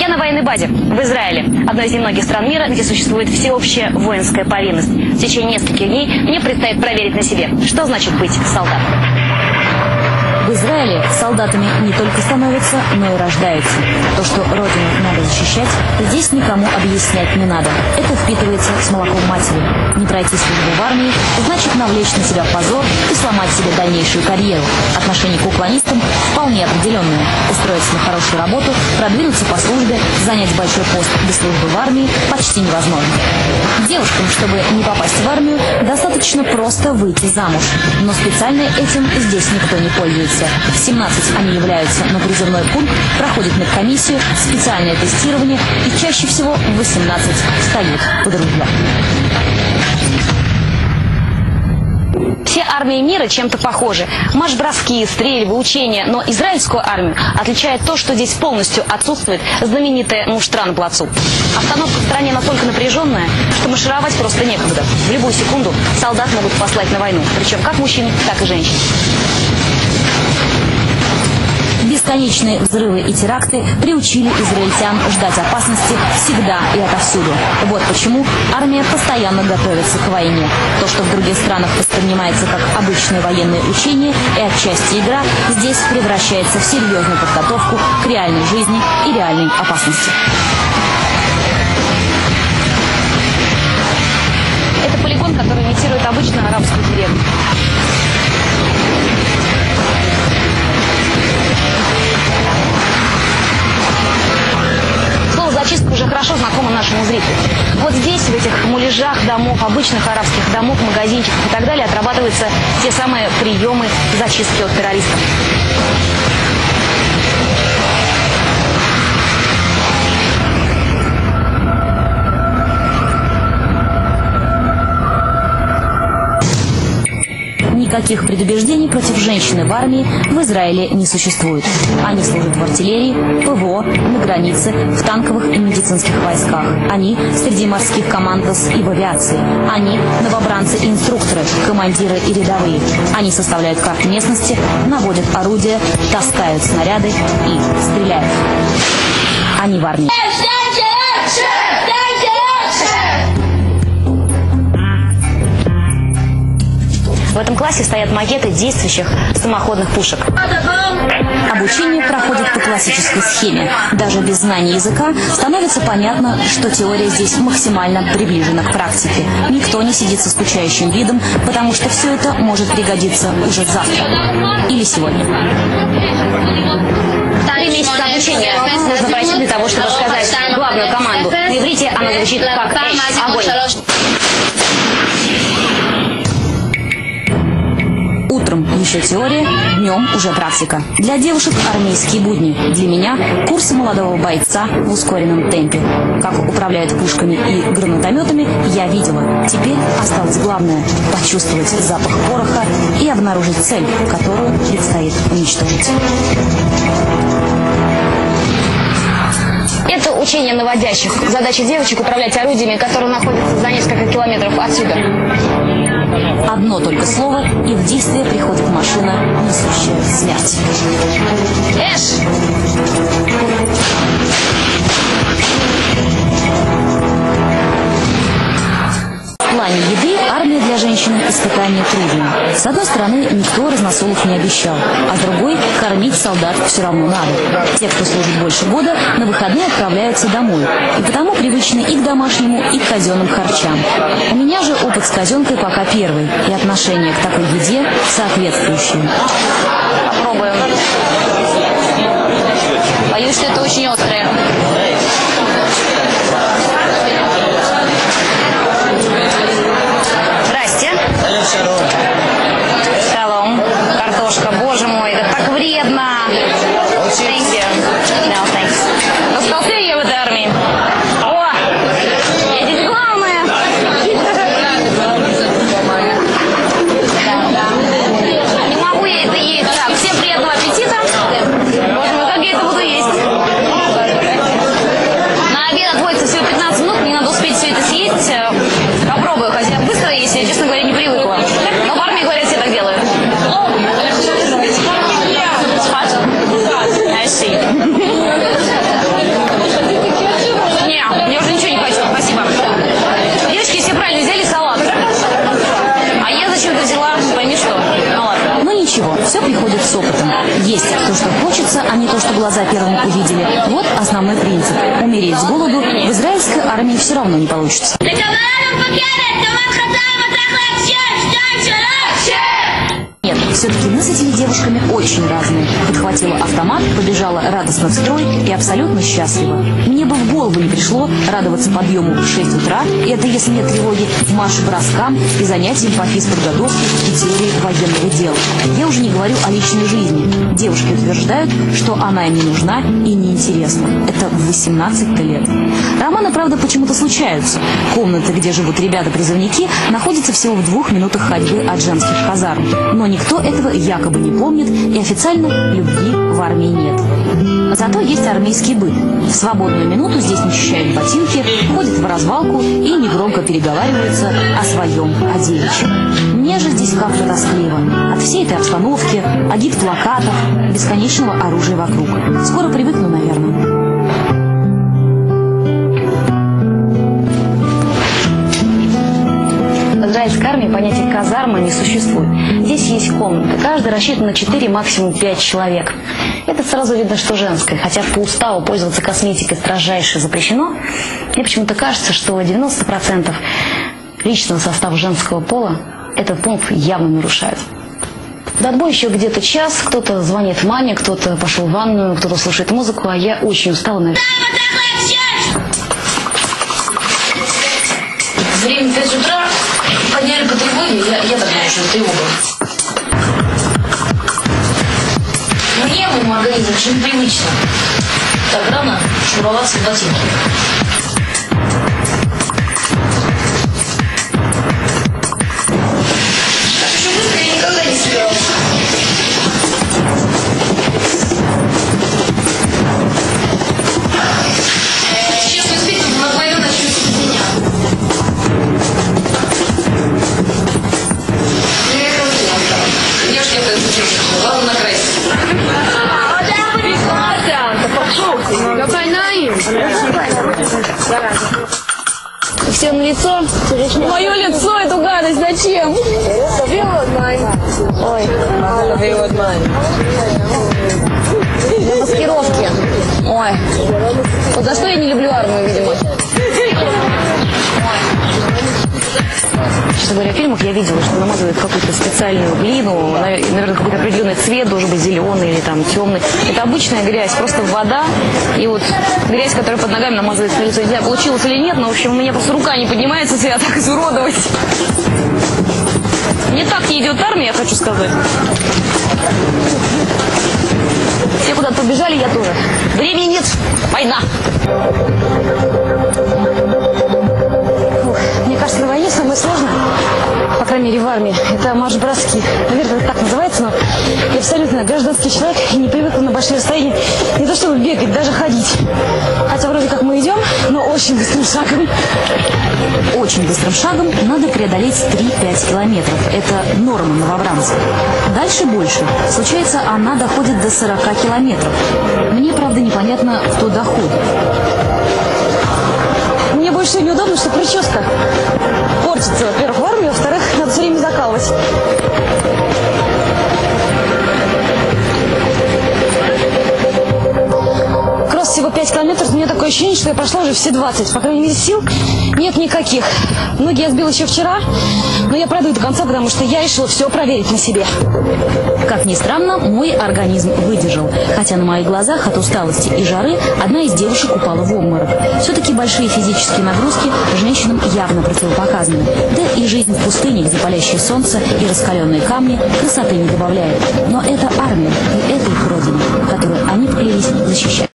Я на военной базе в Израиле, одной из немногих стран мира, где существует всеобщая воинская повинность. В течение нескольких дней мне предстоит проверить на себе, что значит быть солдатом. В Израиле солдатами не только становятся, но и рождаются. То, что родину надо защищать, здесь никому объяснять не надо. Это впитывается с молоком матери. Не пройти службу в армии значит навлечь на себя позор и сломать себе дальнейшую карьеру. Отношение к уклонистам вполне определенное. Устроиться на хорошую работу, продвинуться по службе, занять большой пост без службы в армии почти невозможно. Девушкам, чтобы не попасть в армию, достаточно просто выйти замуж. Но специально этим здесь никто не пользуется. В 17 они являются на призывной пункт, проходят медкомиссию, специальное тестирование и чаще всего в 18 встают под ружья. Все армии мира чем-то похожи. Марш-броски, стрельбы, учения. Но израильскую армию отличает то, что здесь полностью отсутствует знаменитая муштра на плацу. Обстановка в стране настолько напряженная, что маршировать просто некогда. В любую секунду солдат могут послать на войну. Причем как мужчин, так и женщин. Бесконечные взрывы и теракты приучили израильтян ждать опасности всегда и отовсюду. Вот почему армия постоянно готовится к войне. То, что в других странах воспринимается как обычное военное учение и отчасти игра, здесь превращается в серьезную подготовку к реальной жизни и реальной опасности. Это полигон, который имитирует обычную арабскую деревню. Зачистка уже хорошо знакома нашему зрителю. Вот здесь, в этих муляжах домов, обычных арабских домов, магазинчиков и так далее, отрабатываются те самые приемы зачистки от террористов. Никаких предубеждений против женщины в армии в Израиле не существует. Они служат в артиллерии, ПВО, на границе, в танковых и медицинских войсках. Они среди морских командос и в авиации. Они новобранцы и инструкторы, командиры и рядовые. Они составляют карты местности, наводят орудия, таскают снаряды и стреляют. Они в армии. В этом классе стоят макеты действующих самоходных пушек. Обучение проходит по классической схеме. Даже без знания языка становится понятно, что теория здесь максимально приближена к практике. Никто не сидит со скучающим видом, потому что все это может пригодиться уже завтра или сегодня. 3 месяца обучения нужно пройти для того, чтобы сказать главную команду. На иврите она звучит как «Эш», огонь. Утром еще теория, днем уже практика. Для девушек армейские будни. Для меня курсы молодого бойца в ускоренном темпе. Как управляют пушками и гранатометами, я видела. Теперь осталось главное – почувствовать запах пороха и обнаружить цель, которую предстоит уничтожить. Это учение наводящих. Задача девочек управлять орудиями, которые находятся за несколько километров отсюда. Одно только слово, и в действие приходит машина, несущая смерть. Эш! В плане еды армия для женщины испытание трудное. С одной стороны, никто разносолов не обещал, а с другой, кормить солдат все равно надо. Те, кто служит больше года, на выходные отправляются домой, и потому привычны и к домашнему, и к казенным харчам. У меня же опыт с казенкой пока первый, и отношение к такой еде соответствующее. Попробуем. Боюсь, что это очень острое. Здрасте. Шалом. Картошка. Боже мой, это так вредно. Thank you. No, thanks. Расколты я в этой армии. О! Я здесь главная. Не могу я это есть. Так, всем приятного аппетита. Боже мой, как я это буду есть? основной принцип. Умереть с голоду в израильской армии все равно не получится. Нет, все-таки мы с этими девушками очень разные. Подхватила автомат, побежала радостно в строй и абсолютно счастлива. Мне бы в голову не пришло радоваться подъему в 6 утра, и это если нет тревоги, марш-броскам и занятиям по физподготовке и теории военного дела. Я уже не говорю о личной жизни. Девушки утверждают, что она им не нужна и неинтересна. Это в 18 лет. Романы, правда, почему-то случаются. Комнаты, где живут ребята-призывники, находятся всего в 2 минутах ходьбы от женских казарм. Но никто этого якобы не помнит, и официально любви в армии нет. Зато есть армейский быт. В свободную минуту здесь начищают ботинки, ходят в развалку и негромко переговариваются о своем, о девичьем. Мне же здесь как-то тоскливо. От всей этой обстановки, агит-плакатов, бесконечного оружия вокруг. Скоро привыкну, наверное. В израильской армии понятия казарма не существует. Здесь есть комнаты. Каждая рассчитана на 4, максимум 5 человек. Это сразу видно, что женское. Хотя по уставу пользоваться косметикой строжайше запрещено. Мне почему-то кажется, что 90% личного состава женского пола этот пункт явно нарушают. До отбоя еще где-то час. Кто-то звонит маме, кто-то пошел в ванную, кто-то слушает музыку, а я очень устала, наверное. Время 5 утра, подняли по тревоге, я так знаю, что это тревога. Мне, моему организму, очень привычно так рано шнуроваться в ботинки. Так еще быстро я никогда не собиралась. Сейчас не успеть, но вдвоем начнем с меня. Девушки, это главное накрасить. Все на лицо. Мое лицо, эту гадость, зачем? Ой. Для маскировки. Ой. Вот за что я не люблю армию, видимо. Честно говоря, в фильмах я видела, что намазывают какую-то специальную глину, наверное, какой-то определенный цвет должен быть зеленый или там темный. Это обычная грязь, просто вода и вот грязь, которая под ногами намазывается на лицо. Не знаю, получилось или нет, но в общем у меня просто рука не поднимается себя так изуродовать. Не так не идет армия, я хочу сказать. Все куда-то побежали, я тоже. Времени нет, война. Мне кажется, на войне самое сложное, по крайней мере в армии, это марш-броски. Наверное, это так называется, но я абсолютно гражданский человек и не привыкла на большие расстояния не то чтобы бегать, даже ходить. Хотя вроде как мы идем, но очень быстрым шагом. Очень быстрым шагом надо преодолеть 3-5 километров. Это норма новобранцев. Дальше больше. Случается, она доходит до 40 километров. Мне, правда, непонятно, кто доходит. Мне больше всего неудобно, что прическа портится, во-первых, в армии, во-вторых, надо все время закалывать. Кросс всего 5 километров, у меня такое ощущение, что я прошла уже все 20. По крайней мере, сил нет никаких. Ноги я сбила еще вчера, но я пройду до конца, потому что я решила все проверить на себе. Как ни странно, мой организм выдержал. Хотя на моих глазах от усталости и жары одна из девушек упала в обморок. Все-таки большие физические нагрузки женщинам явно противопоказаны. Да и жизнь в пустыне, где палящее солнце и раскаленные камни, красоты не добавляет. Но это армия, и это их родина, которую они поклялись защищать.